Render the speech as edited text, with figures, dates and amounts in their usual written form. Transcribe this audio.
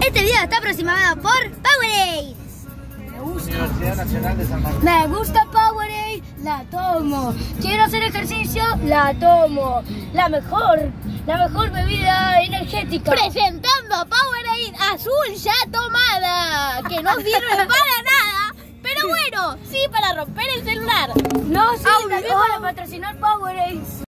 Este video está aproximado por Powerade. Universidad Nacional de San Martín. Me gusta Powerade, la tomo. Quiero hacer ejercicio, la tomo. La mejor bebida energética. Presentando Powerade azul ya tomada, que no sirve para nada, pero bueno, sí para romper el celular. No, sí, para patrocinar Powerade.